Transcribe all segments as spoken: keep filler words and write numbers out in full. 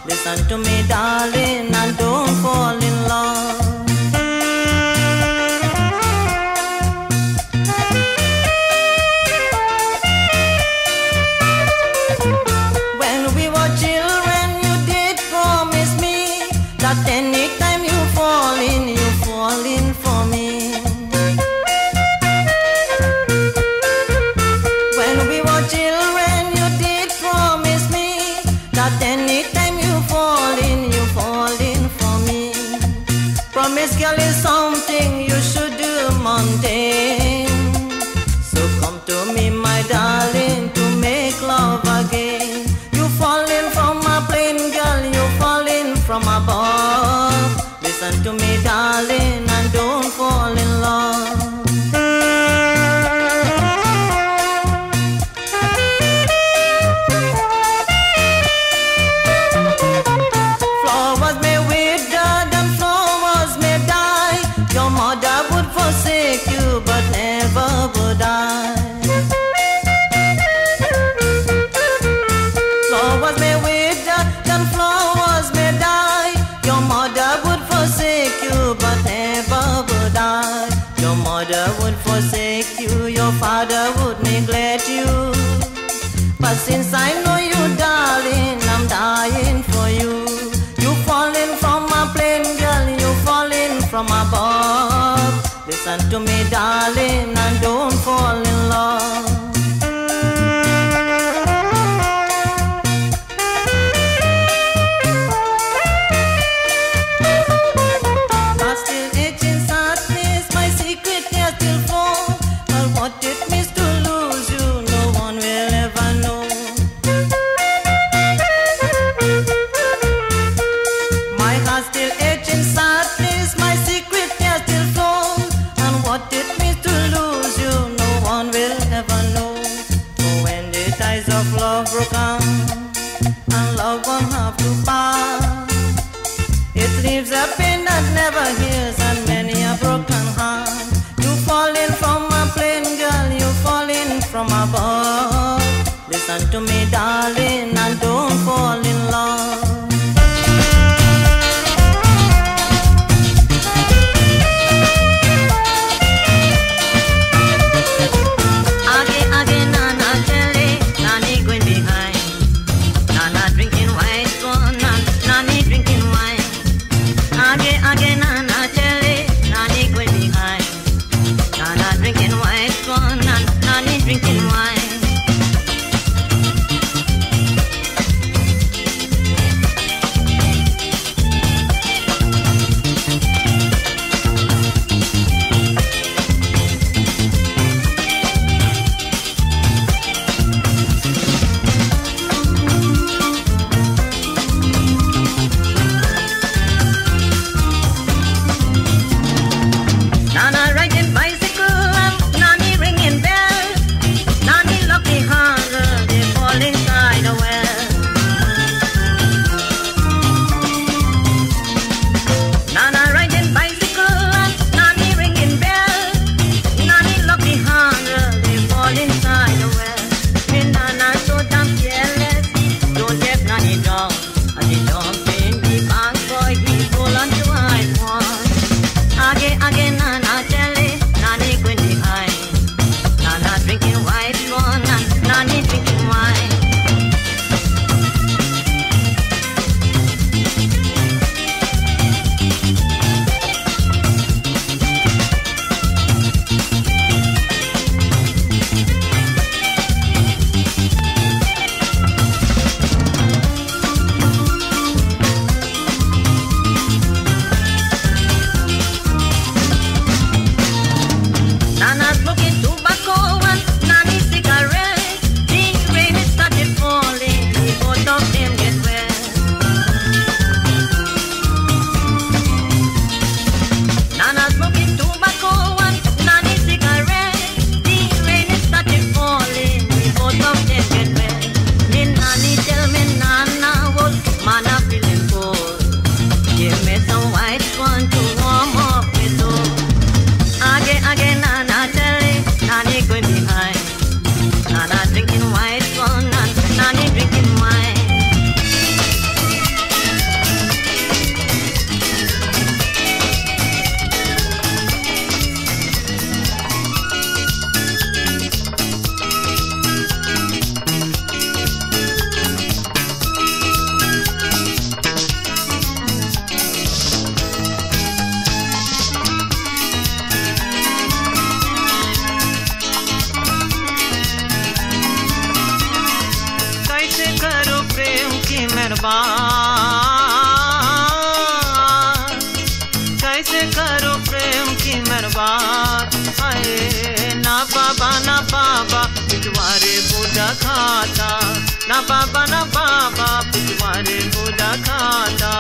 Listen to me, darling, and don't fall in love. When we were children, you did promise me that anytime you fall in, you fall in for me. When we were children, you did promise me that anytime you fall in, you fall in for me. Promise, girl, is something you should do, maintain. So come to me, my darling, to make love again. You falling from a plane, girl, you falling from above. Listen to me, darling, and don't fall in love. Flowers may wither and flowers may die. Your mother would forsake you, but never would I. Flowers may wither and flowers may die. Your mother would forsake you, but never would I. Your mother would forsake you, your father would neglect you. But since I know you, darling, I'm dying for you. You falling from a plane, girl, you falling from above. Listen to me, darling, and don't fall in love. I still itch in sadness, my secret tears still fall. But what it means to lose you, no one will ever know. My heart still itch in sadness, my secret tears still fall. And what it means to lose you, no one will ever know. For when the ties of love broken, and love won't have to part, it leaves a pain that never heals and many a broken heart. You falling from a plane, girl, you falling from above. Listen to me, darling, and don't fall in love. Again, again, Nana Jelly, Nani going behind. Nana drinking white one, Nani drinking wine. Again, again, Nana Jelly, Nani going behind. Nana drinking white one, Nani drinking wine. बर्बाद, कैसे करो प्रेम की बर्बाद। आए ना बाबा ना बाबा पिछवाड़े बूढ़ा खाता, ना बाबा ना बाबा पिछवाड़े बूढ़ा खाता।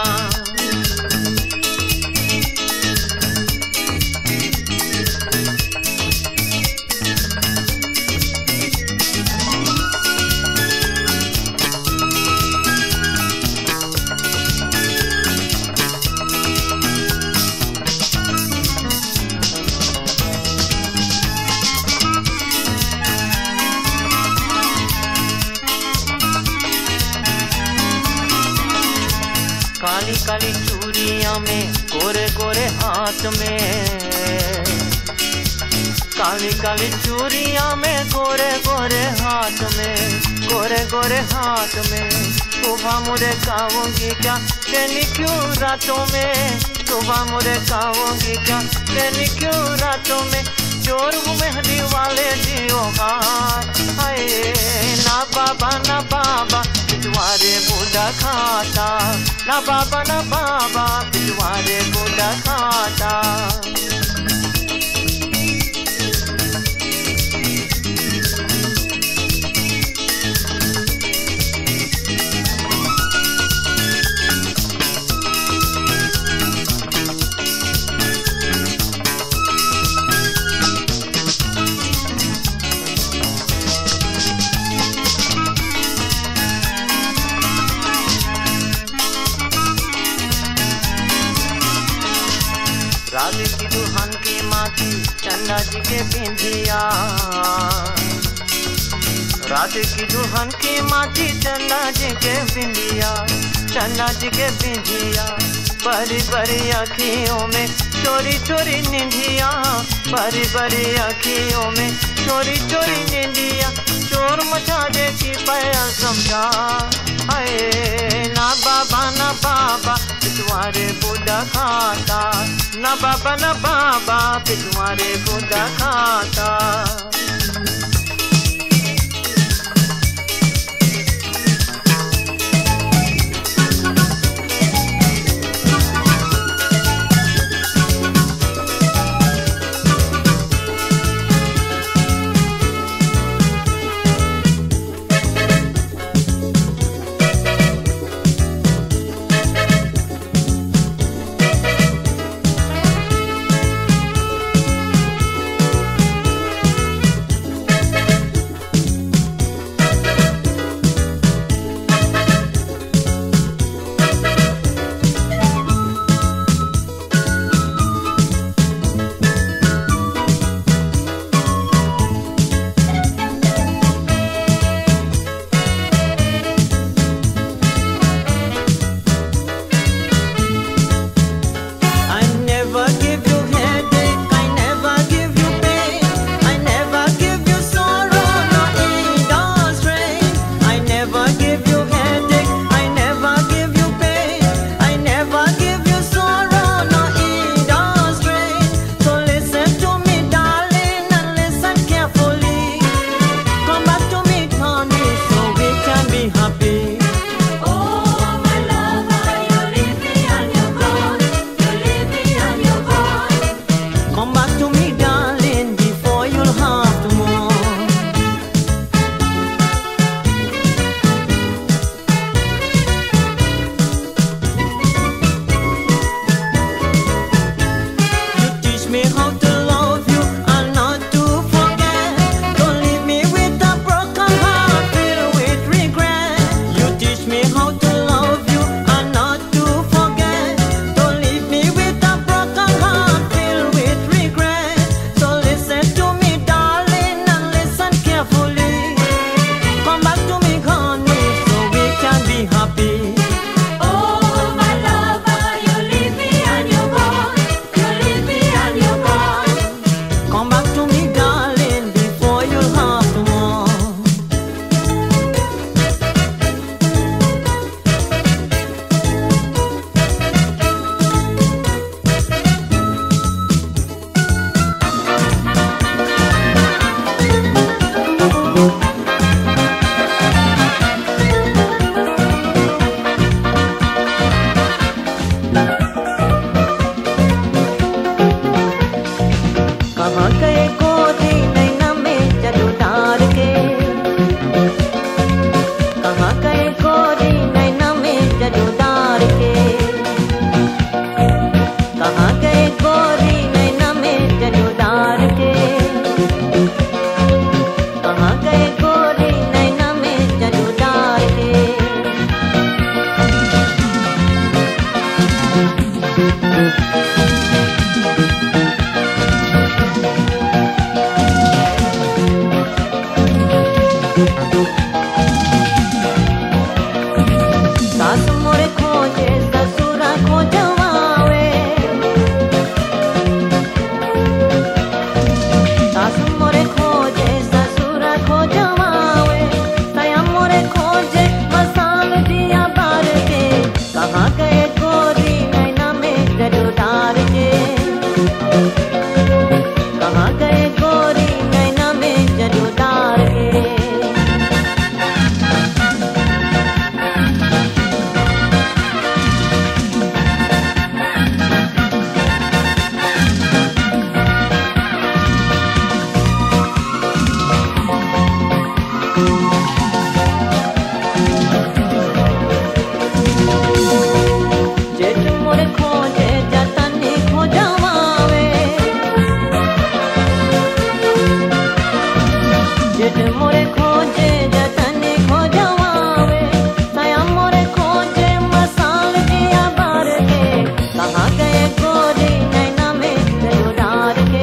काली काली चूड़ियां में गोरे गोरे हाथ में, काली काली चूड़ियां में गोरे गोरे हाथ में, गोरे गोरे हाथ में। सुबह मुझे गाऊंगी क्या कहनी क्यों रातों में, सुबह मुझे गाऊंगी क्या कहनी क्यों रातों में। चोर मेहंदी वाले जियो हार, हाय ना बाबा ना बाबा पिछवाड़े बूढ़ा खाता, ना बाबा ना बाबा पिछवाड़े बूढ़ा खाता। राधे की दुल्हन की माथी चन्ना जी के बिंदिया, राधे की दुल्हन की माथी चन्ना जी के बिंदिया, चन्ना जी के बिंदिया। बड़ी बड़ी अखियों में चोरी चोरी निंदिया, बड़ी बड़ी अखियों में चोरी चोरी निंदिया। चोर मचा देती पैर समझा, हाय ना बाबा ना बाबा पिछवाड़े बूढ़ा खाता, ना बाबा ना बाबा पिछवाड़े बूढ़ा खाता। खोजे ससुरा खोजवावे, सासु मोरे खोजे ससुरा खोजवावे, सया मोरे खोजे मसाल दिया बार के, कहाँ गए गोरी नैना में जरू डार के, कहाँ गए गोरी नैना में जरू डार के। जेठ मोरे खोजे जतनी खोजवावे, जेठ मोरे खोजे जतनी खोजवावे, सया मोरे खोजे मसाल दिया बार के, कहाँ गए गोरी नैना में जरू डार के,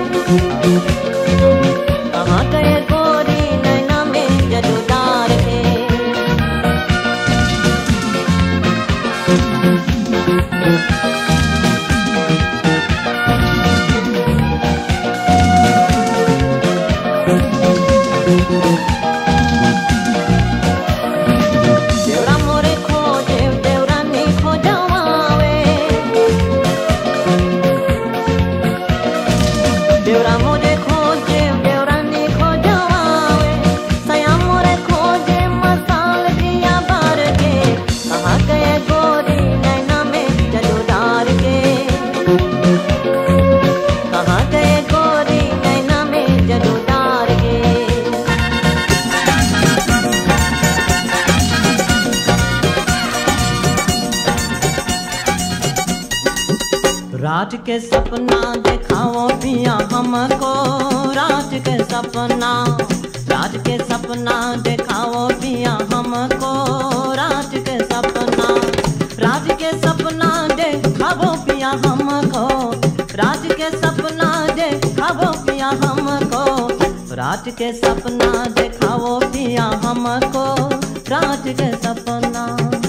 कहाँ गए गोरी नैना में जरू डार के। देवरा मोरे खोजे देवरानी खोजवावे, देवरा मोरे खोजे देवरानी खोजवावे, सया मोरे खोजे मसाल दिया बार के, कहाँ गए गोरी नैना में जरू डार के, कहाँ गए गोरी नैना में जरू डार के। रात के सपना दिखाओ पिया हमको, रात के सपना, रात के सपना दिखाओ पिया हमको, रात के सपना, रात के सपना दिखाओ पिया हमको, रात के सपना दिखाओ पिया हमको, रात के सपना दिखाओ पिया हमको, रात के सपना।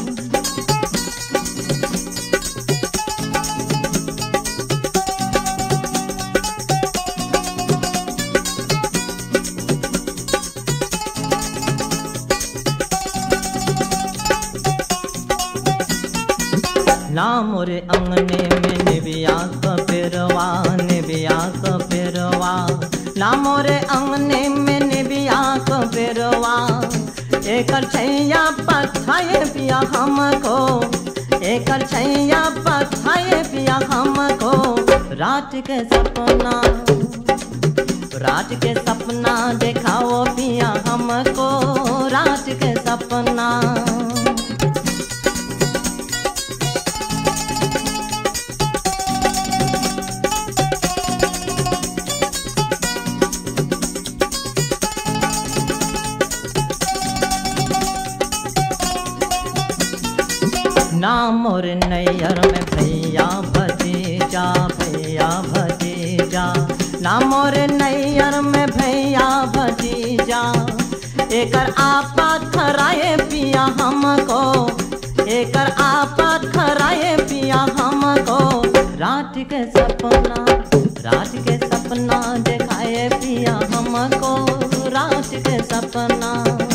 ना मोरे अंगने में निबिया का पेरवा, निबिया का पेरवा, ना मोरे अंगने में निबिया का पेरवा, एकर छैया पथाए पिया हमको, एकर छैया पथाए पिया हमको, रात के सपना, रात के सपना दिखाओ पिया हमको, रात के सपना। ना मोर नैयर में भैया भतीजा, भैया भतीजा, ना मोर नैयर में भैया भतीजा, एकर आपात खराए पिया हमको, एकर आपात खराए पिया हमको, रात के सपना, रात के सपना दिखाए पिया हमको, रात के सपना।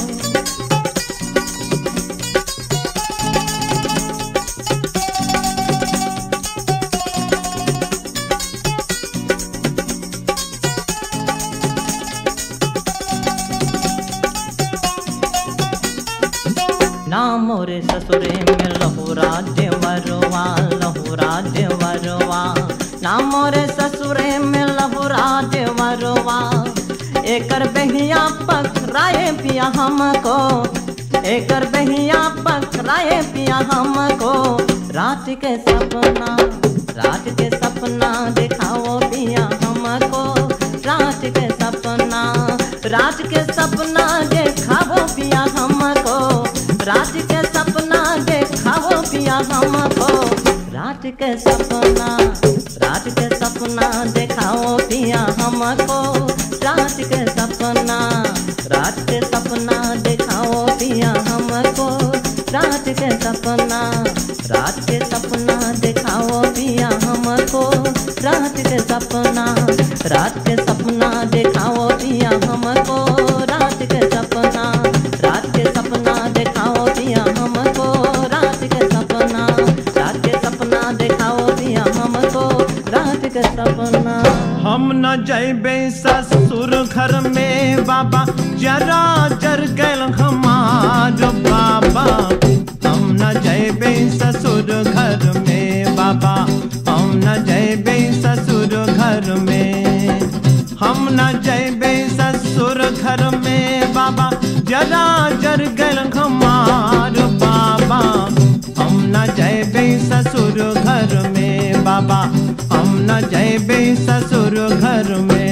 ना मोरे ससुरे में लहुरा देवरवा, लहुरा देवरवा, ना मोरे ससुरे में लहुरा देवरवा, एकर बहिया पकड़ाए पिया हमको, एकर बहिया पकड़ाए पिया हमको, रात के सपना, रात के सपना दिखाओ पिया हमको, रात के सपना, रात के सपना दिखाओ पिया हमको, रात के सपना दिखाओ पिया हमको, रात के सपना, रात के सपना दिखाओ पिया हमको, रात के सपना, रात के सपना दिखाओ पिया हमको, रात के के सपना, रात के सपना दिखाओ पिया हमको, रात के सपना, रात के सपना दिखाओ पिया हमको, रात के सपना, रात के सपना दिखाओ पिया हमको, रात के सपना, रात के सपना दिखाओ पिया हमको, रात के सपना। हम न जैबे ससुर घर में बाबा, जरा जर गल हमार बाबा। हम न जैबे ससुर घर में बाबा, हम न जैबे ससुर घर में, हम न जैबे ससुर घर में बाबा, जरा जर गल हमार बाबा। हम न जैबे ससुर घर में बाबा, हम न जैबे ससुर घर में।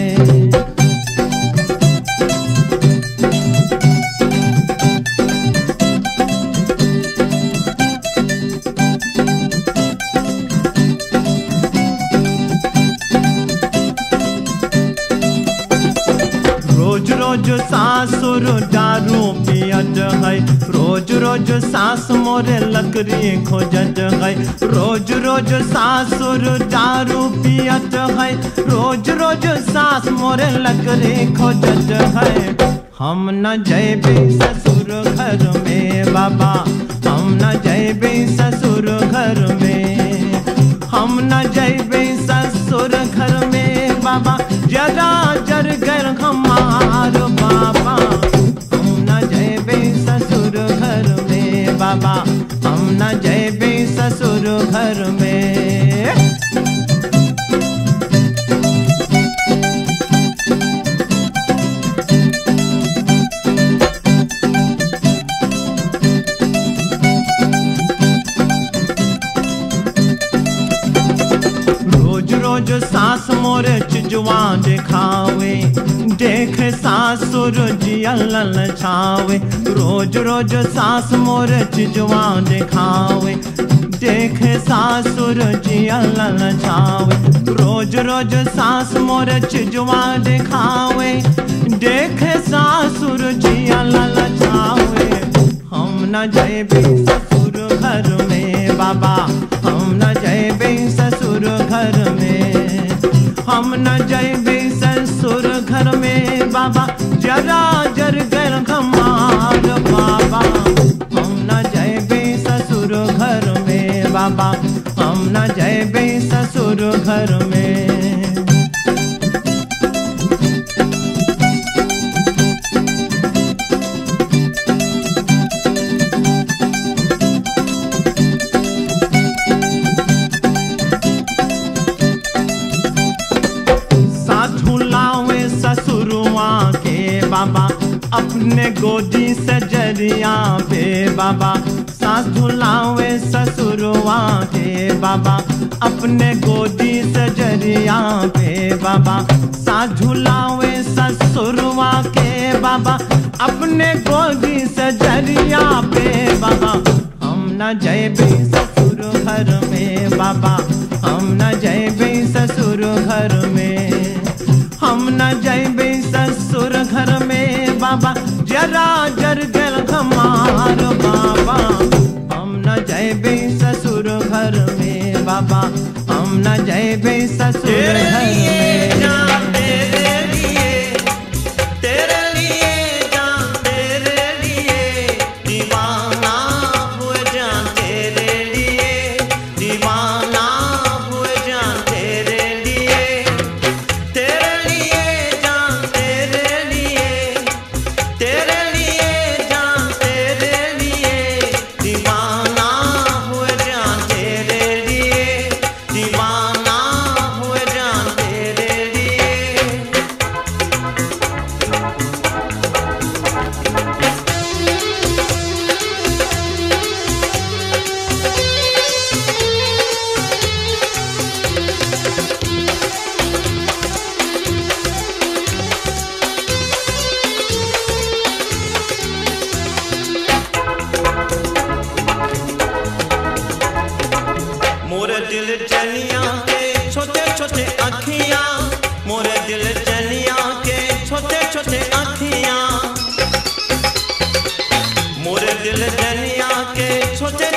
रोज रोज सासुर दारू पियत है, रोज रोज सास मोरे लकड़ी खोजत है, रोज रोज सासुर दारू पियत है, रोज रोज सास मोरे लकड़ी खोजत है। हम न जैबे ससुर घर में बाबा, हम न जैबे ससुर घर में, हम न जैबे ससुर घर में बाबा, जरा जर गल हमार बाबा। हम न जैबे ससुर घर में बाबा, हम न जैबे ससुर घर में। रोज रोज सास मोरे चिजवा दिखावे, देख सासुर जिया ललचावे, रोज रोज सास मोरे चिजवा दिखावे, देख सासुर जिया ललचावे, रोज रोज सास मोरे चिजवा दिखावे, देख सासुर जिया ललचावे। हम न जैबे ससुर घर में बाबा, हम न जैबे ससुर घर में, हम न जैबे ससुर घर में बाबा, जरा जर गल हमार बाबा। हम न जैबे ससुर घर में बाबा, हम न जैबे ससुर घर में। बाबा अपने गोदी से जरिया पे बाबा, सास झुलावे ससुरवा के बाबा, अपने गोदी से जरिया पे बाबा, सास झुलावे ससुरवा के बाबा, अपने गोदी से जरिया पे बाबा। हम न जैबे ससुर घर में बाबा, हम न जैबे ससुर घर में, हम न जैबे ससुर घर में बाबा, जरा जर गल हमार बाबा। हम न जैबे ससुर घर में बाबा, हम न जैबे ससुर घर में। दिल जनिया के छोटे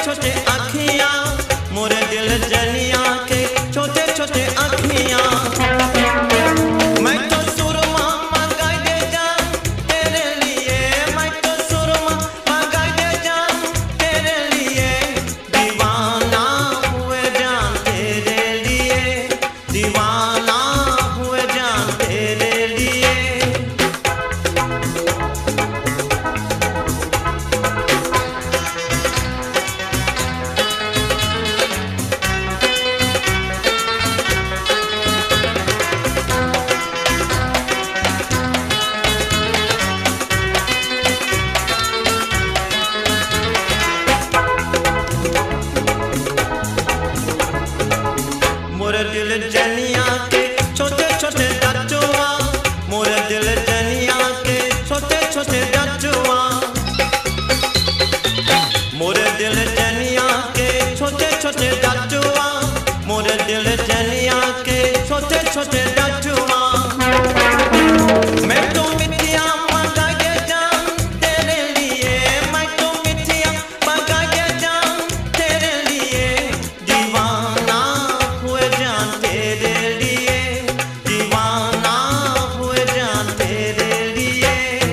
छोटे छोटे डटुआ, मोरे दिल जनिया के छोटे छोटे डटुआ। मैं तो मिठिया मंगा के जाऊं तेरे लिए, मैं तो मिठिया मंगा के जाऊं तेरे लिए। दीवाना हुए जान तेरे लिए, दीवाना हुए जान तेरे लिए।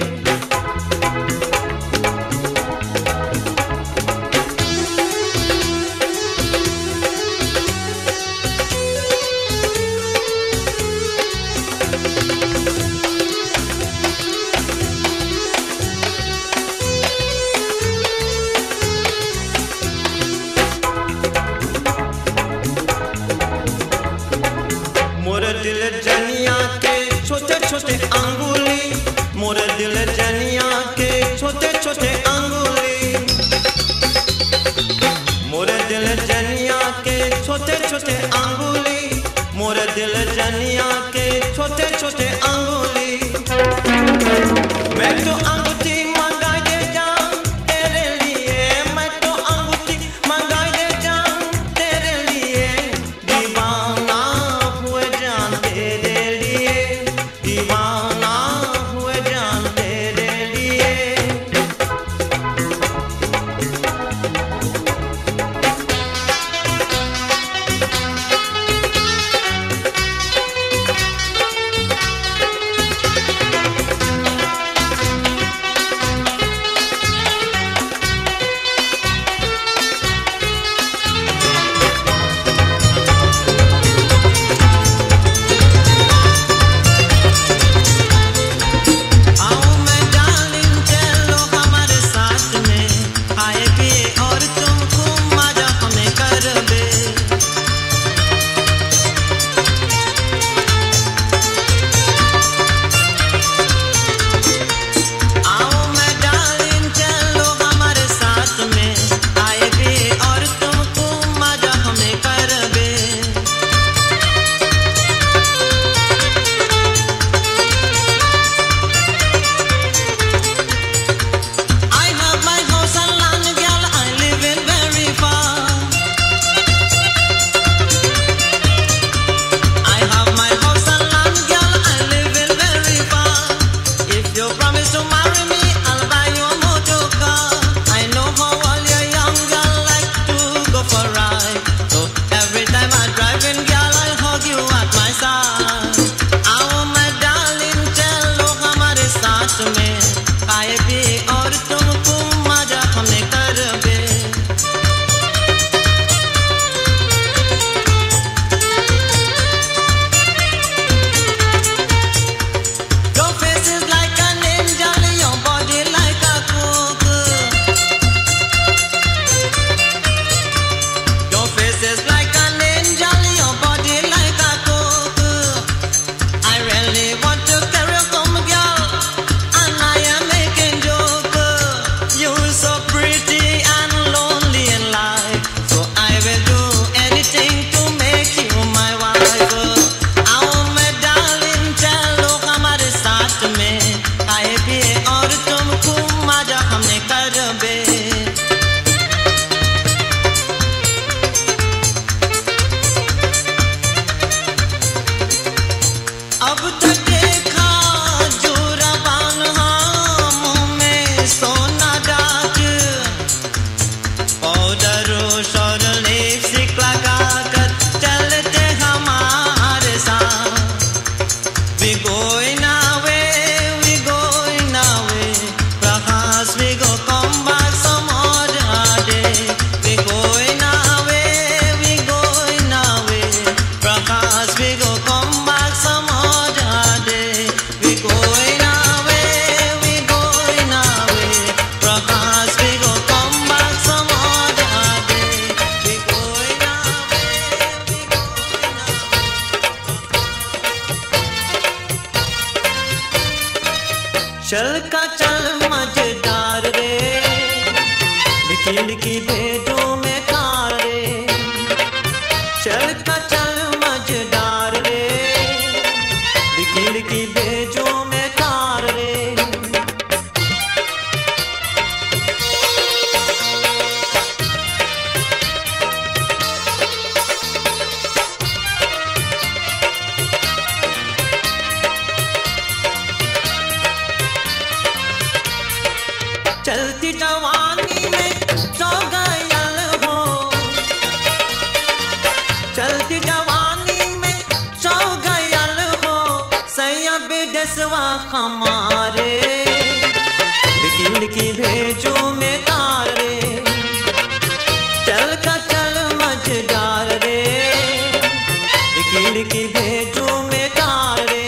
मोरे दिल जनिया के छोटे छोटे अंगुली, मोरे दिल जनिया के छोटे छोटे अंगुली, मोरे दिल जनिया के छोटे छोटे अंगुली, मोरे दिल जनिया के छोटे छोटे अंगुली। मैं तो अंगूठी मंगा के जाऊं तेरे लिए, मैं तो अंगूठी मंगा के जाऊं तेरे लिए। दीवाना हुए जान तेरे लिए, दीवाना हुए जान तेरे लिए। आओ मैं डार्लिंग चलो हमारे साथ में, आए पिए और तुमको मजा हमें कर दे। आओ मैं डार्लिंग चलो हमारे साथ में, आए पिए और तुमको मजा हमें कर दे। I have my house and land, girl, I live in very far. I have my house and land, girl, I live in very far. If you promise to marry me, I'll buy you a motor car. I know how all your young girl like to go for ride, so every time I drive in, girl, I'll hug you at my side. आओ मैं darling चलो हमारे साथ में, आए पिए और तुमको मजा हमें कर दे। Your face is like an angel, your body like a cook. Your face is like an angel, your body like a cook. I really want to carry you home, girl, and I am making joke. You're so pretty and lonely in life, so I will do anything to make you my wife. आओ मैं darling चलो हमारे साथ में, आए पिए और तुमको मजा हमने कर दे। अब तक देखा जो रवान, हाँ मुंह में सोना डाक, पाउडर और लिपस्टिक लगा कर चलते हमारे साथ। We going away, we going away, perhaps we go come back some other day. We going away, we going away, perhaps we go come back some other day. We going away, we going away, perhaps we go come back some other day. We going away, we going away. चल का चल मजेदार रे, लिखी लिखी भेजो में कार रे। चल का चल मजेदार रे, लिखी लिखी भेजो में कार रे। सिवा हमारे लिखी भेजो में तार रे चल का चल मझदार रे लिखी लिखी भेजो में तार रे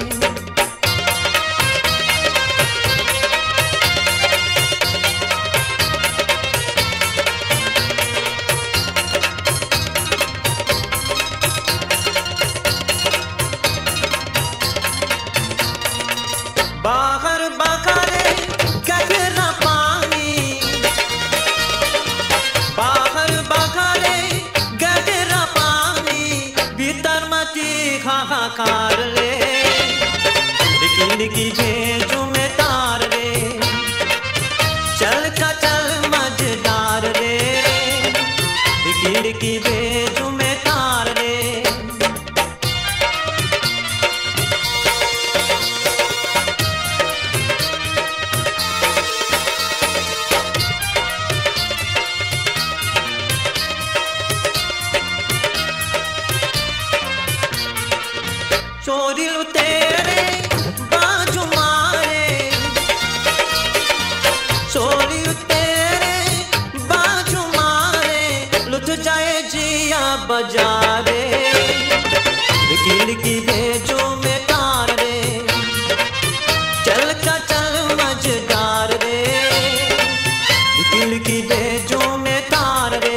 बाहर बखारे गहरा पानी बाहर बखारे गहरा पानी भीतर मची हाहाकार रे लिखी लिखी भेजो में तार रे चल का चल मझदार रे लिखी लिखी भेजो में तार रे चोरी तेरे बाजू मारे चोरी तेरे बाजू मारे लुट जाए जिया बजारे लिखी लिखी भेजो में तार रे चल का चल मझदार रे लिखी लिखी भेजो में तार रे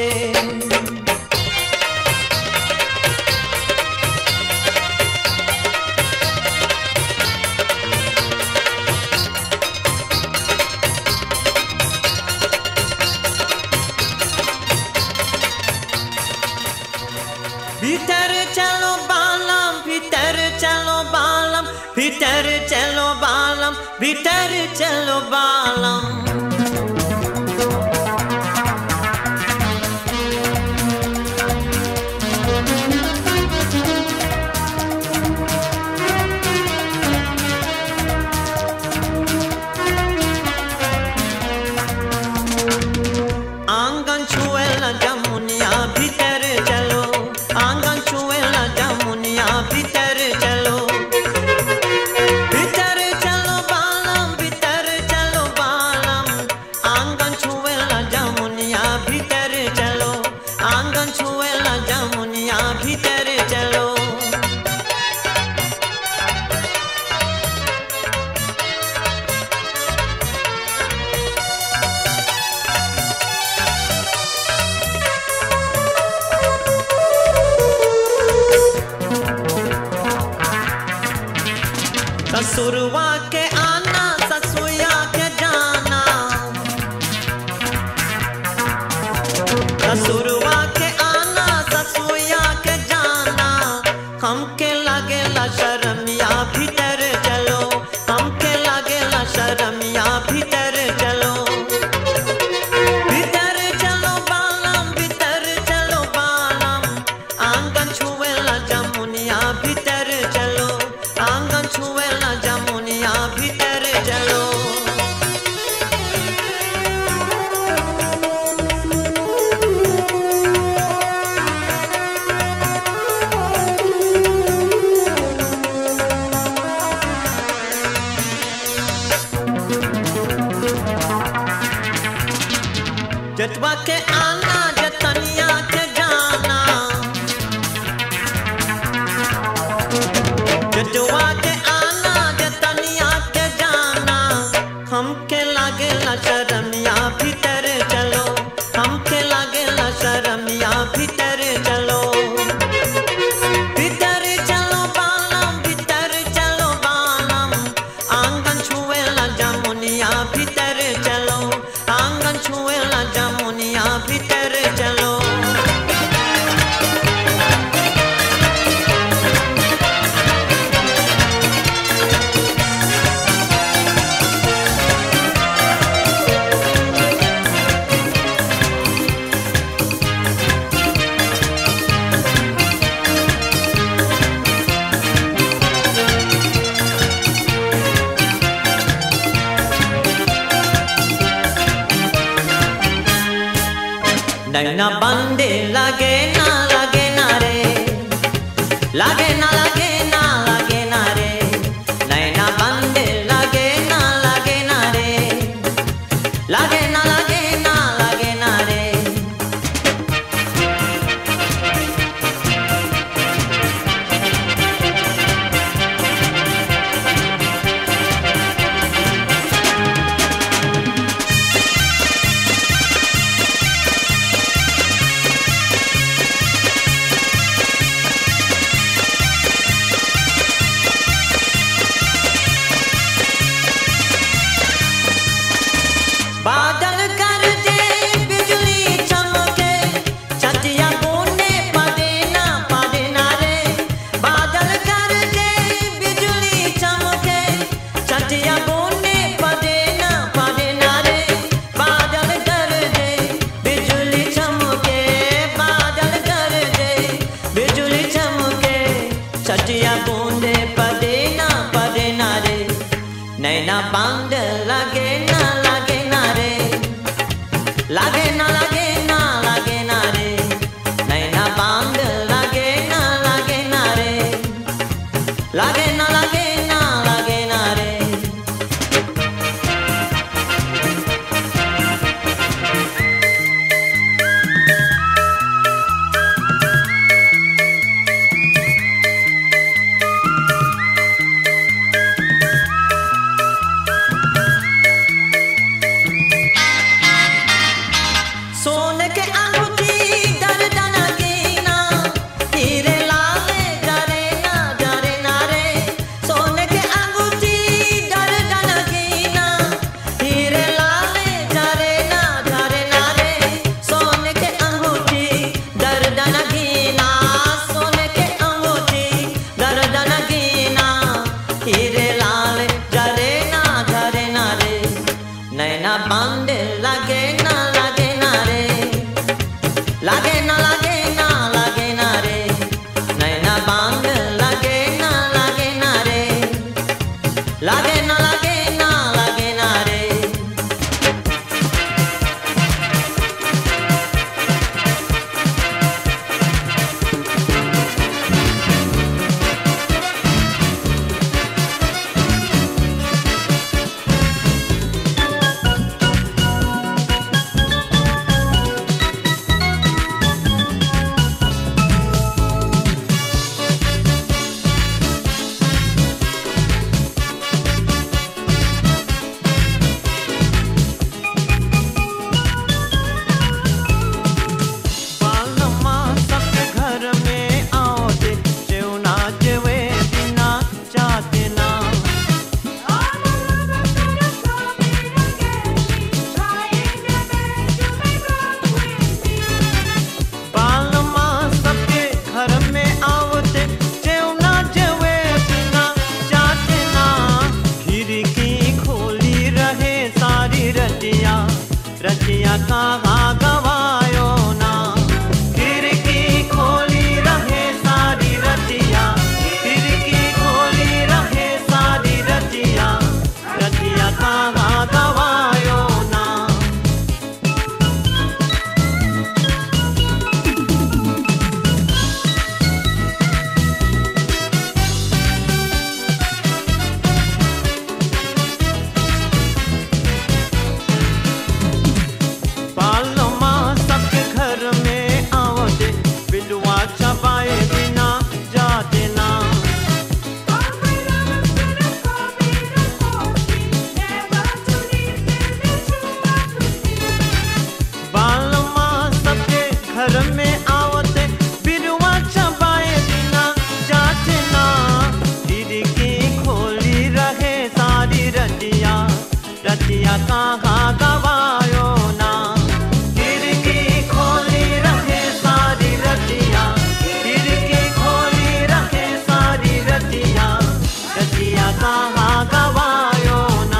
भीतर चलो बालम भीतर चलो बालम भीतर चलो बालम भीतर चलो बालम आंगन छुएला जमुनिया भीतर चलो आंगन छुएला जमुनिया भीतर चलो भीतर चलो बालम भीतर चलो बालम आंगन छुएला जमुनिया भीतर चलो आंगन छुएला जमुनिया भीतर चलो ससुरवा के आना ससुया के जाना ससुरवा के आना ससुया के जाना हमके लागेला शर्मिया भीतर चलो हमके लागेला शर्मिया भीतर चलो भीतर चलो बालम भीतर चलो बालम आंगन छुएला जमुनिया भीतर चलो आंगन छुएला जमुनिया भीतर चलो जतवा के आना जतनिया के जाना जतवा के आना जतनिया के जाना हमके लागेला शर्मिया भीतर चलो हमके लागेला शर्मिया भीतर चलो भीतर चलो बालम भीतर चलो बालम आंगन छुएला जमुनिया भीतर चलो आंगन छुएला जमुनिया भीतर चलो नैना बंदे लगे ना लगे ना रे लगे ना लगे ना लगे ना रे नैना छठिया बूंदे पदे ना पदे ना रे, नैना बांध लगे ना लगे ना रे, लगे ना लगे ना लगे ना रे, नैना बांध लगे ना लगे ना रे, लगे ना लगे ना लगे ना रे। सोने के अंगूठी दर्दन कीना, हीरे लाले जरे ना जरे ना रे, सोने के अंगूठी दर्दन कीना, हीरे लाले जरे ना जरे ना रे, सोने के अंगूठी दर्दन कीना, सोने के अंगूठी दर्दन कीना, हीरे लाले जरे ना जरे ना रे, नैना बांधे लगे ना लगे ना रे, लगे ना लगे ना लगे ना रे, नैना बांध लगे ना लगे ना रे, लगे ना लगे ना लगे ना रे। बालमा सबके घर में आओ दे, जेवना जेवे बिना चाहते ना। बालमा सबके घर में आओ दे, जेवना जेवे बिना चाहते ना। खिड़की खोली रहे सारी रतिया, रतिया कहाँ गवायो ना। खिड़की खोली रहे सारी रतिया, खिड़की खोली रहे सारी रतिया, रतिया कहाँ गवायो ना। बालमा सबके घर में आओ दे, बिलवा चबाए बिना जाते ना। बालमा सबके घर में आओ दे, बिलवा चबाए बिना जाते ना। खिड़की खोली रहे सारी रतिया, रतिया कहाँ गवायो ना। खिड़की खोली रहे सारी रतिया, खिड़की खोली रहे सारी रतिया, रतिया कहाँ गवायो ना।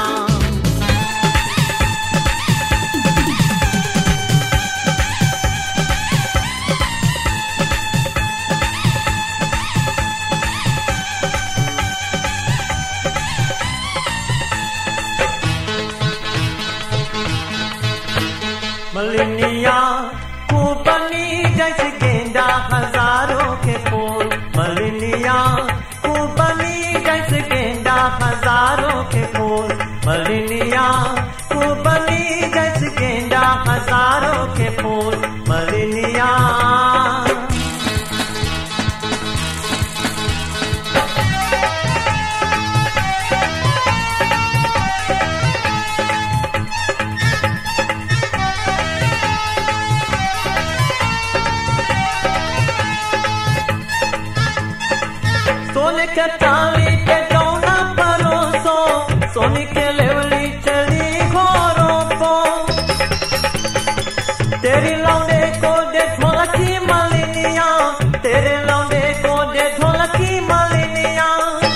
मलिनिया खूबनी जैसे गेंदा हजारों के फूल, मलिनिया खूबनी जैसे गेंदा हजारों के फूल, मलिनिया खूबनी जैसे गेंदा हजारों के फूल, मलिनिया। सोने के ताली पे जौना परोसो, सोने के लेवली चली घोरों को। तेरी लौंडे को दे ढोलकी मलिनिया, तेरे लौंडे को दे ढोलकी मलिनिया।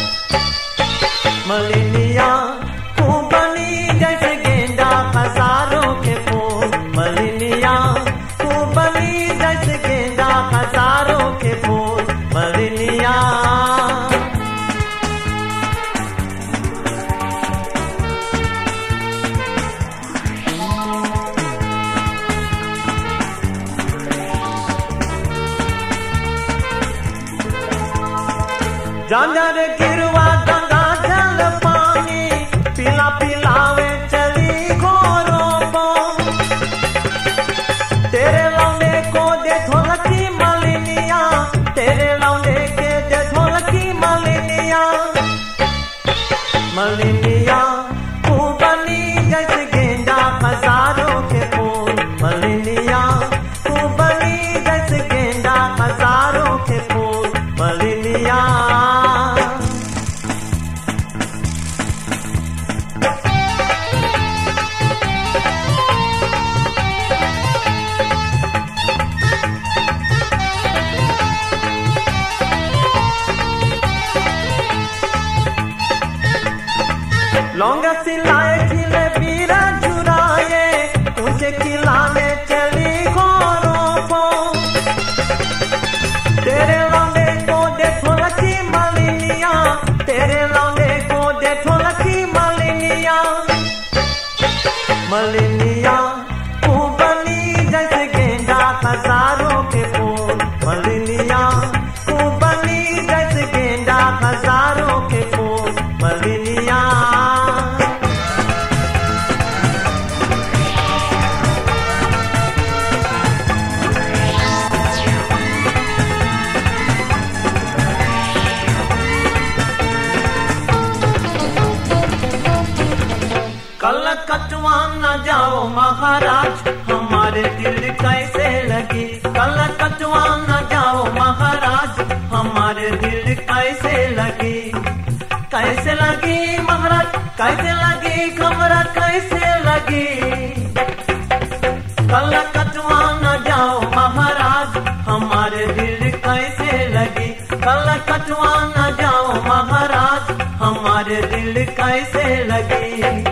मलिनिया खूबनी जैसे गेंदा हजारों के फूल, मलिनिया खूबनी जैसे गेंदा हजारों के फूल, मलिनिया। जांजर गिरवा गंगा जल पानी पिला पिलावे चली घोरों को तेरे लौंडे को दे ढोलकी मालिनिया तेरे लौंडे के दे ढोलकी मालिनिया मालिनिया तू बनी जैसे गेंदा हजारों के फूल मालिनिया तू बनी जैसे गेंदा हजारों के फूल मालिनिया लौंगा सिलाए खिले बीरा चुराए तुझे खिलाने चली घोरों को तेरे लौंडे को दे ढोलकी मालिनिया तेरे लौंडे को दे ढोलकी मालिनिया मालिनिया तू बनी जैसे गेंदा हजारों के फूल मालिनिया तू बनी जैसे गेंदा हजारों के फूल मालिनिया कलकत्ता न जाओ महाराज हमारे दिल कैसे लगी कलकत्ता न जाओ महाराज हमारे दिल कैसे लगी कैसे लगी महाराज कैसे लगी कमरा कैसे लगी कलकत्ता न जाओ महाराज हमारे दिल कैसे लगी कलकत्ता न जाओ महाराज हमारे दिल कैसे लगी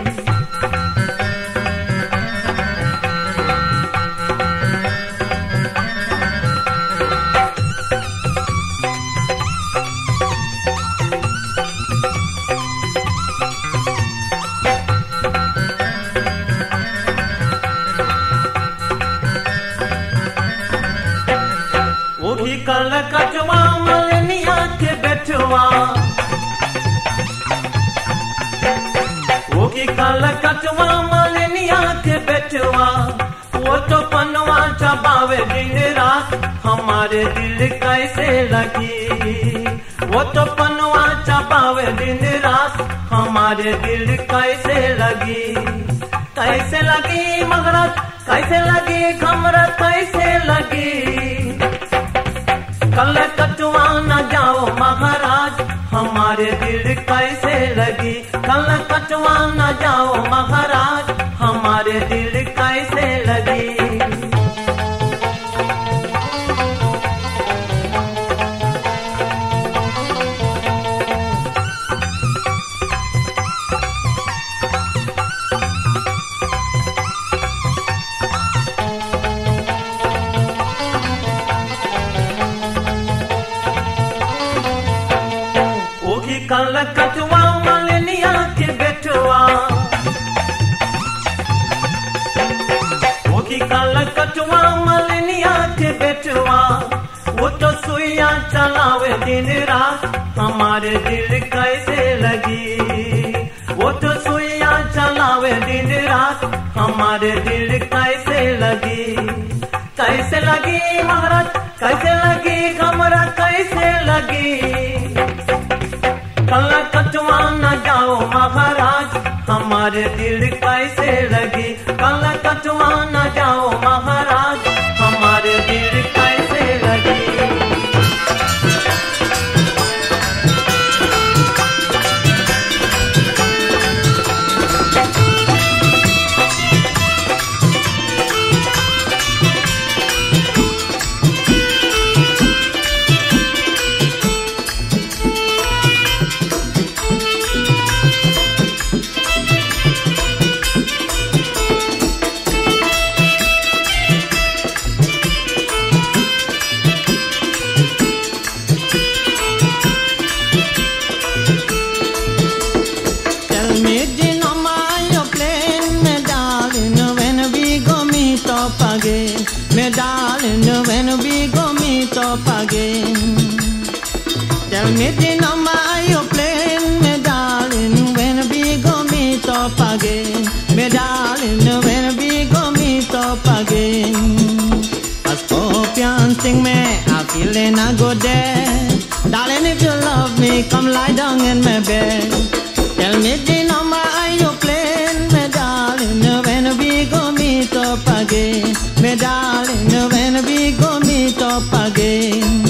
कलकत्ता मालिनिया के बेटवा वो की कलकत्ता मालिनिया के बेटवा वो तो पनवा चबावे दिन रात हमारे दिल कैसे लगी वो तो पनवा चबावे दिन रात हमारे दिल कैसे लगी कैसे लगी महाराज कैसे लगी कमरा कैसे लगी कलकत्ता न जाओ महाराज हमारे दिल कैसे लगी कलकत्ता न जाओ महाराज हमारे दिल कैसे लगी कलकत्ता मालिनिया के बेटवा वो की कलकत्ता मालिनिया के बेटवा वो तो सुइया चलावे दिन रात हमारे दिल कैसे लगी वो तो सुइया चलावे दिन रात हमारे दिल कैसे लगी कैसे लगी महाराज कैसे लगी कमरा कैसे लगी कलकत्ता न जाओ महाराज हमारे दिल कैसे लगी कलकत्ता न जाओ महाराज हमारे दिल कैसे लगी Tell me the number you playing, me darling, when we go meet up again. Me darling, when we go meet up again. A scorpion sting me, I feeling I go there. Darling, if you love me, come lie down in my bed. Tell me the number you playing, me darling, when we go meet up again. Me darling, when we go meet up again.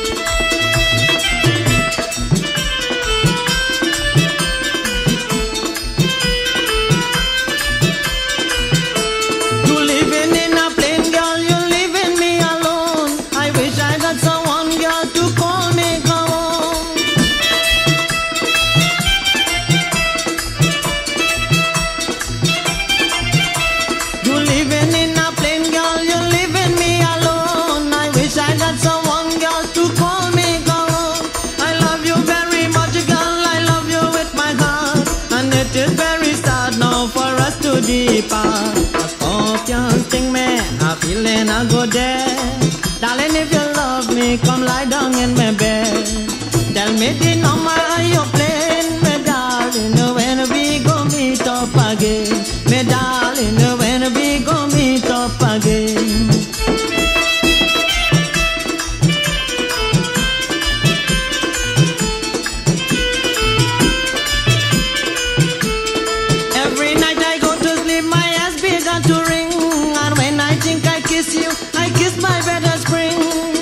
A scorpion sting me, I feeling I go there. Darling, if you love me, come lie down in my bed. Tell me the number you playing, me darling, when we go meet up again. Me darling, when we go meet up again. You, I kiss my bed at spring.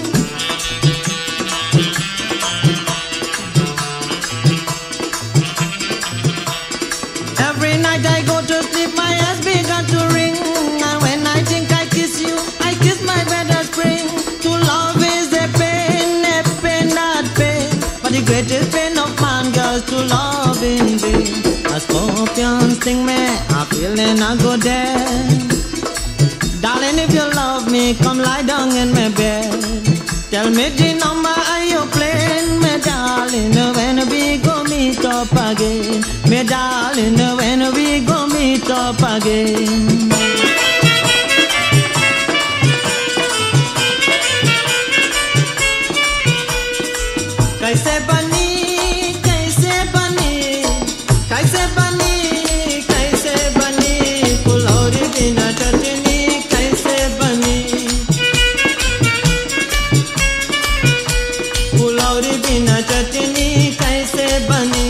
Every night I go to sleep, my ass began to ring. And when I think I kiss you, I kiss my bed at spring. To love is a pain, a pain, not pain. But the greatest pain of man, girls, to love in vain. A scorpion sting me, I feeling I go there. Darling, if you love me, come lie down in my bed. Tell me the number you playing, me darling, when we go meet up again. Me darling, when we go meet up again. Kaise bani, kaise bani, kaise bani, kaise bani, pulauri bina chutney. बिना चटनी कैसे बनी,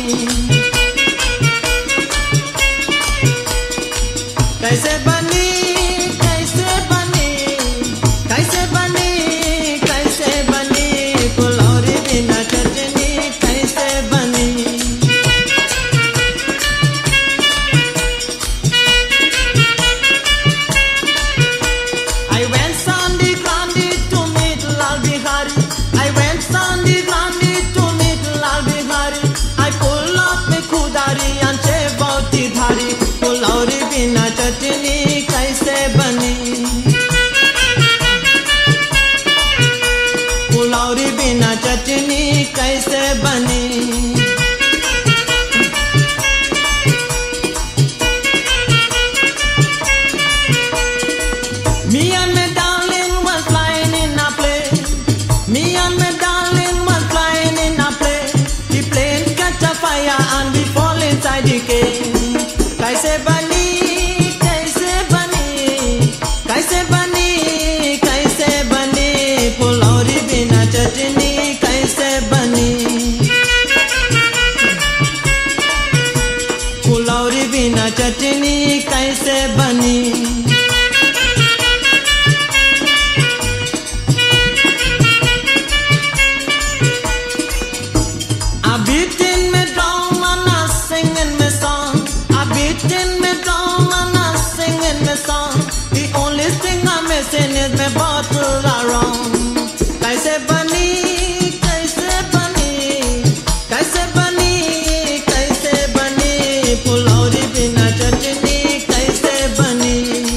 कैसे बनी, कैसे बनी, कैसे बनी, कैसे बनी, फुलौरी बिना चटनी कैसे बनी. I went on the Gandhi to meet Lal Bihari. I went on the Gandhi to meet Lal Bihari. I pull up me kudari and shave out the dhari. Pulauri bina chutney kaise bani, pulauri bina chutney kaise bani. Me and my darling was flying in a plane. Me and my darling was flying in a plane. The plane catch a fire and we fall inside the cave. Kaise bani, kaise bani, kaise bani, kaise bani, pulauri bina chutney kaise bani, pulauri bina chutney kaise bani. Beating me down and I singing me song. I beating me down and I singing me song. The only thing I'm missing is my bottle around. Kaise bani, kaise bani, kaise bani, kaise bani, pulauri bina chutney kaise bani.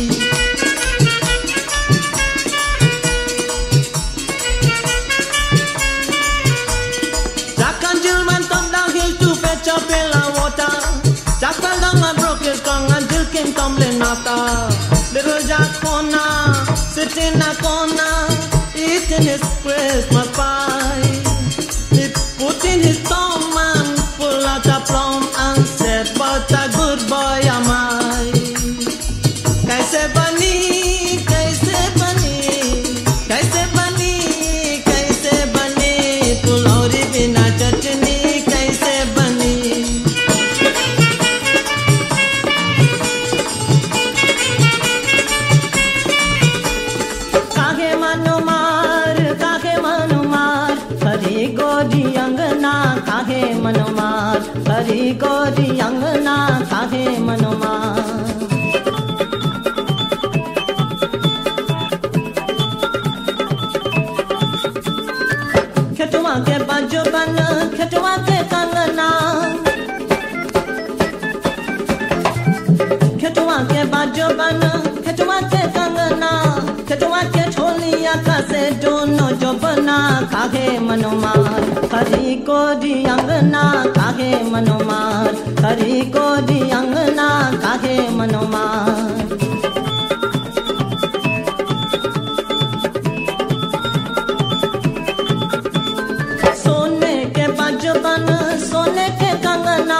Jack and Jill went up down hill to fetch a pail of water. Jack fell down and broke his tongue and Jill came tumbling after. Little Jack corner, sitting in a corner, eating his Christmas pie. He put in मनोमार, हरी गोरी अंगना काहे मनोमार। खेतवा के बाजू बन खेतवा के कंगना, खेतवा के बाजू बन खेतवा के कंगना, खेतवा के छोलिया कसे दोनों जो बना काहे मनोमार, हरी गोरी अंगना काहे मनोमार, हरी गोरी अंगना काहे मनोमार। सोने के बाजूबन सोने के कंगना,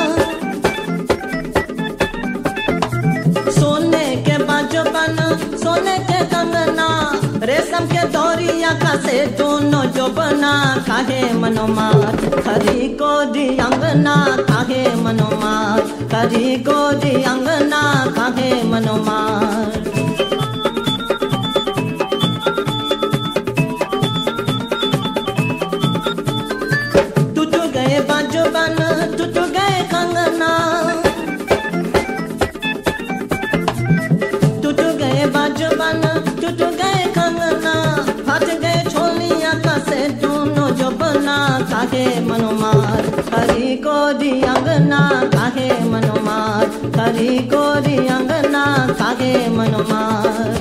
सोने के बाजूबन सोने के कंगना, रेशम के डोरिया कसे दोनों जो बना काहे मनोमार, हरी गोरी अंगना काहे मनोमार, हरी गोरी अंगना काहे मनोमार। टूट गए बाजूबन टूट गए कंगना, टूट गए बाजूबन टूट गए कंगना, फट गए छोलिया कसे दोनों जो बना काहे मनोमार, हरी गोरी अंगना काहे मनोमार, हरी गोरी अंगना काहे मनोमार।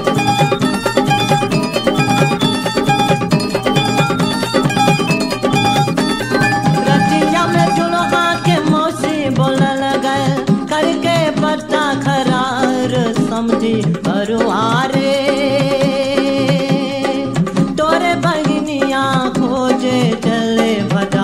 रतिया में दुल्हा के मौसी बोलल गए, करके पत्ता खरार समझी बरुआरे, तोरे बहिनिया खोजे चले भटा।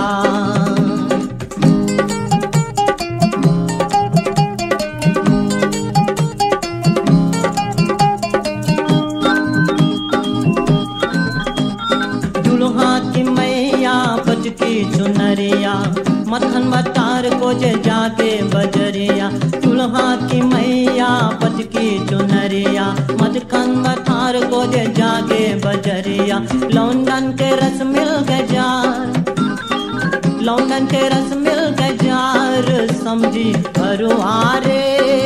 दुल्हा की मैया बजकी चुनरिया, मथन मतार को जे जाके बजरिया, दुल्हा की मैया बजकी चुनरिया, मटकन मतार को जे जाके बजरिया, लौंडन के रस मिल गए जार, लौंडन के रस मिल गए जार समझी बरुआरे,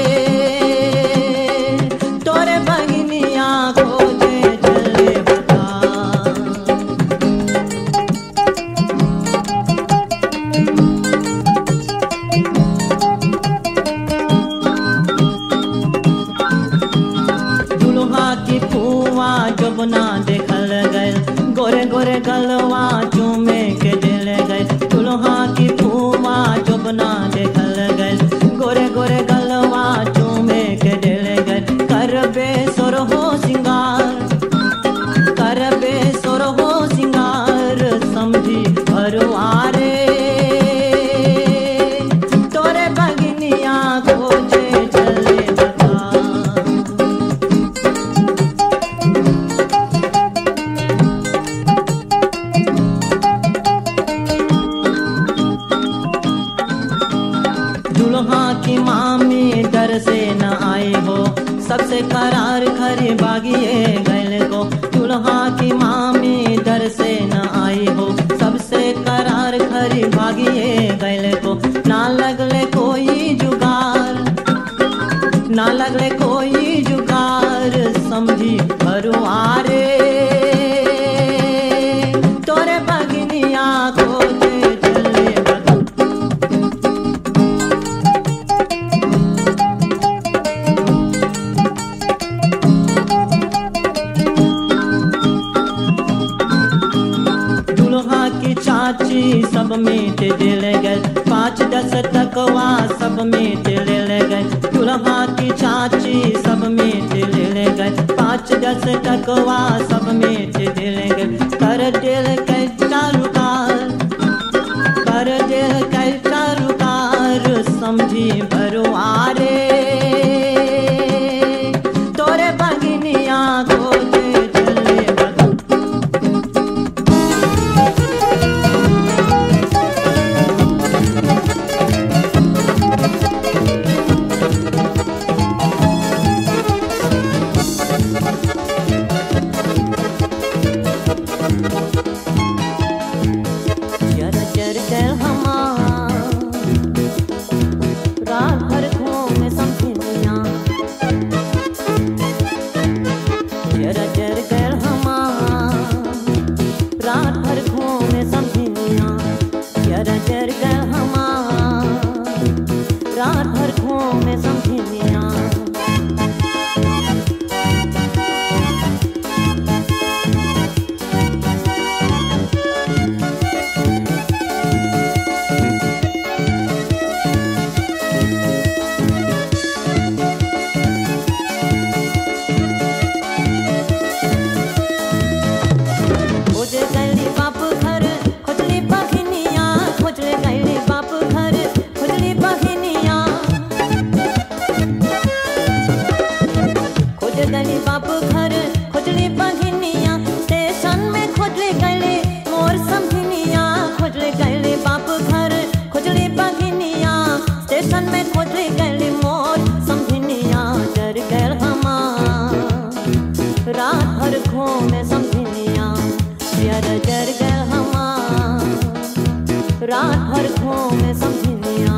तोरे बहिनिया खोजे चले बता। जोबना देखल गए, गोरे गोरे गलवा चूमे के दिल गए, दुल्हा की फूआ जोबना देखल गए, गोरे गोरे गलवा चूमे के दिल गए, करबे सोर हो सिंगार, करबे सोर हो सिंगार समझी भरुआरे, तोरे बगिनिया खोजे चले बता। दुल्हा की मामी डर से न आए हो, सबसे करार खरी बागिए गैल को, दुल्हा की मामी डर से न आई हो, सबसे करार खरी भागिए गैल को, ना लगले कोई जुगार, ना लगले कोई जुगार समझी भरुआरे, तोरे बगिनिया खोजे चले बता। दुल्हा की चाची सब मीठ दिल गए, पाँच दस टकवा सब मीठ ले गए, दुल्हा की चाची सब मीठ ले गए, पाँच दस टकवा सब मीठ दिल गए, कर दिल कैसा रुकार, कर दिल कैसा रुकार समझी भरुआरे, तोरे बगिनिया खोजे चले बता। रात भर घूमे समझनिया जर जर गल हमार रात भर घूमे समझनिया गली बाप घर खोजली बघिनिया स्टेशन में खोजली गली मोर समझनिया खोजली गली बाप घर खोजली बघिनिया स्टेशन में खोजली गली मोर समझनिया डर गल हमार रात भर घूमे समझनिया यार डर गल हमार रात भर घूमे समझनिया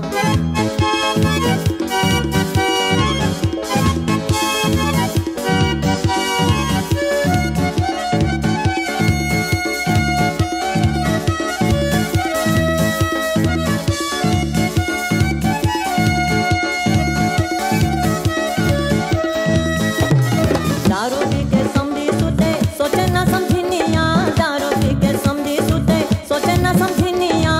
दारू पी के समझी सुते सोचे न समझनिया दारू पी के समझी सुते सोचे न समझनिया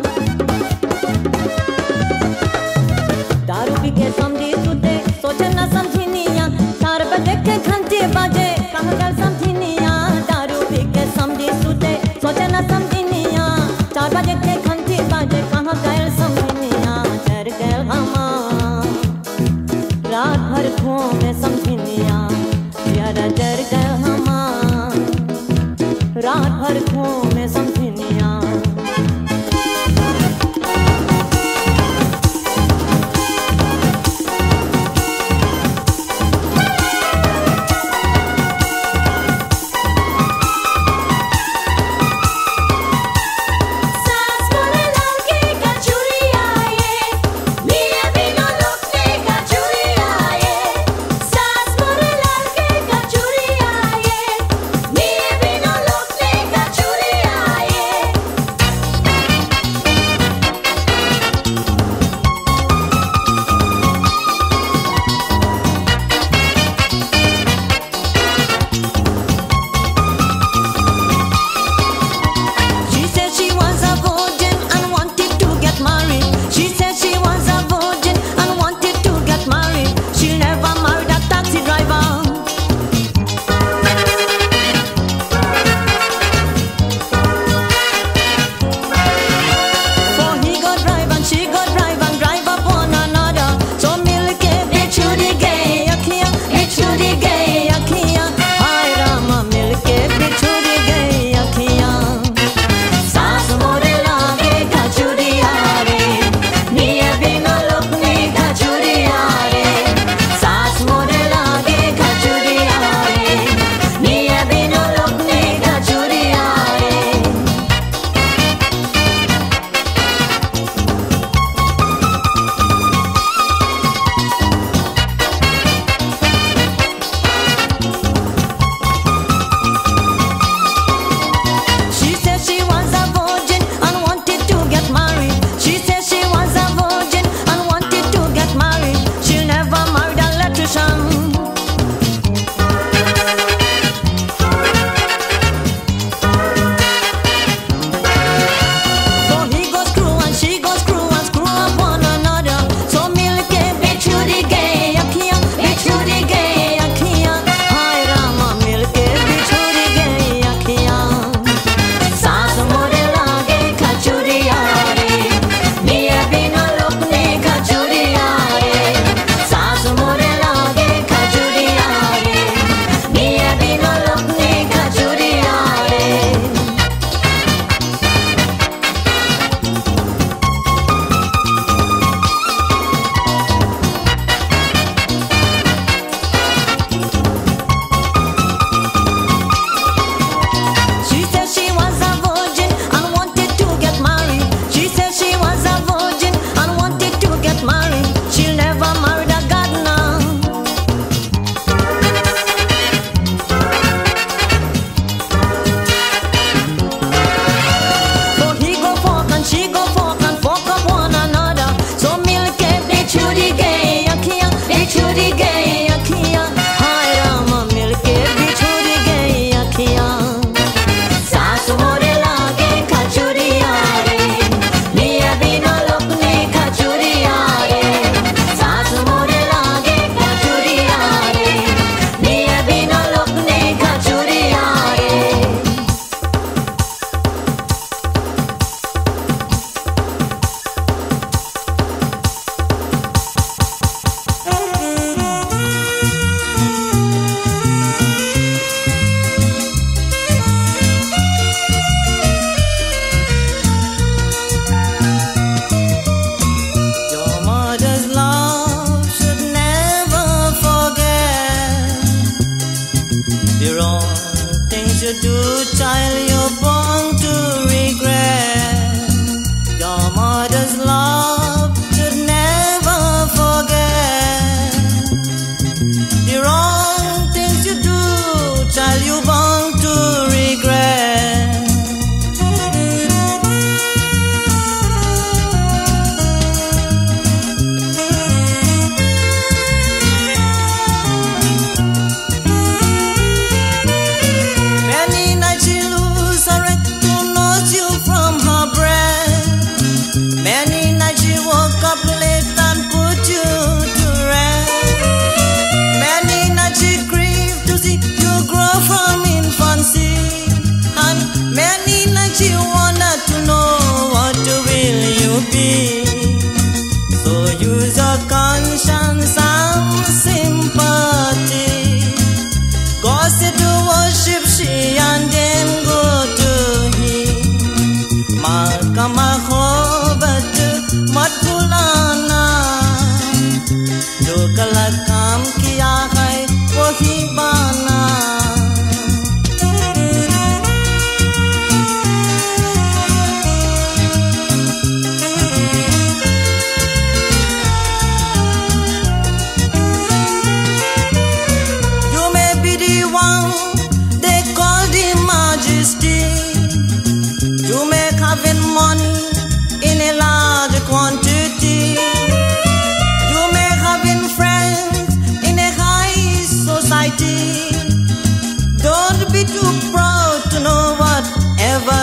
दारू पी के समझी सुते सोचे न समझनिया चार बजे के घंटे बजे कहाँ गल समझनिया दारू पी के समझी सुते सोचे न समझनिया चार बजे के घंटे बजे कहाँ गल समझनिया डर गल हमार रात भर घूमे समझनिया यार डर गल हमार रात भर घूमे समझनिया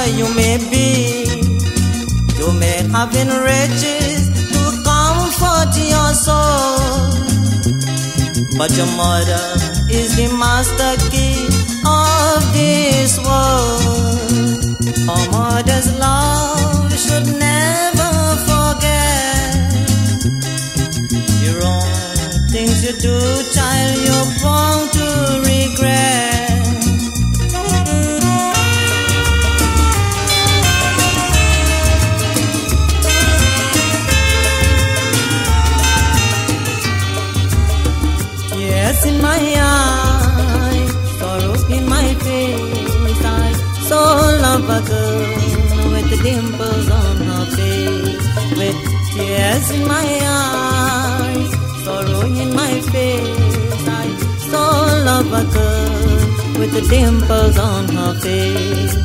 you may be, you may have been riches to comfort your soul, but your mother is the master key of this world. A mother's love should never forget. The wrong things you do, child, you're bound to regret. Tears in my eyes, sorrow in my face. I saw love a girl with the dimples on her face. With tears in my eyes, sorrow in my face. I saw love a girl with the dimples on her face.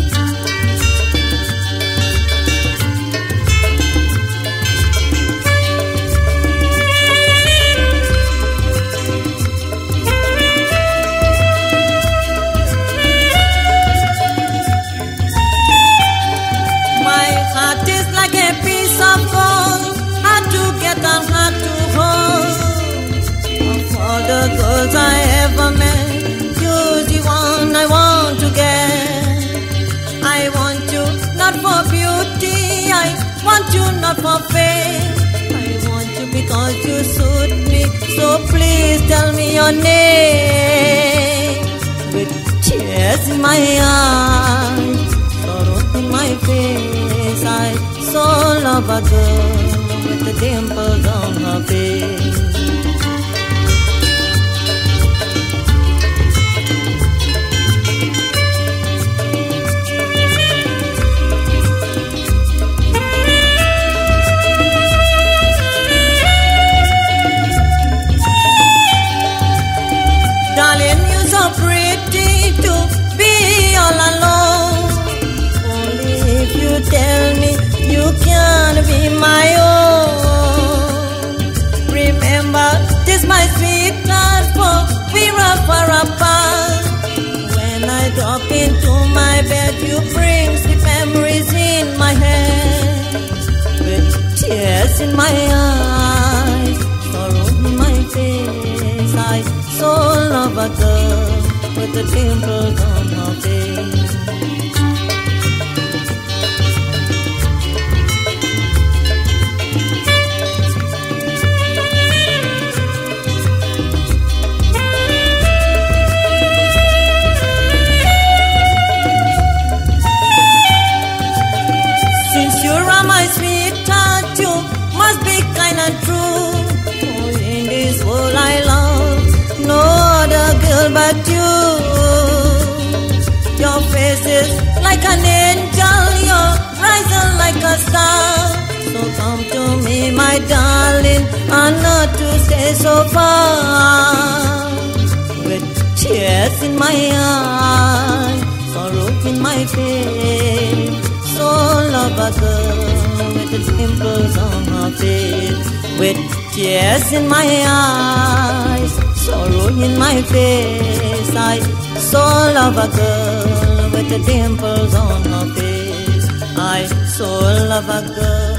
The girls I ever met, you're the one I want to get. I want you not for beauty, I want you not for fame. I want you because you suit me, so please tell me your name. With tears in my eyes, sorrow in my face, I saw love a girl with the dimples on her face. Darling, you're so pretty to be all alone. Only if you tell me you can be my own. Remember, this my sweetheart, for we're far apart. When I drop into my bed, you bring sweet memories in my head. With tears in my eyes, sorrow in my face, I saw love a girl with the dimples on her face. Since you are my sweetheart, you must be kind and true. Oh, in this world I love no other girl but you. Your face is like an angel, your eyes are like a star. So come to me, my darling, and not to stay so far. With tears in my eyes, sorrow in my face, so love a girl with the dimples on her face. With tears in my eyes, sorrow in my face, I saw love a girl with the dimples on her face. I saw love a girl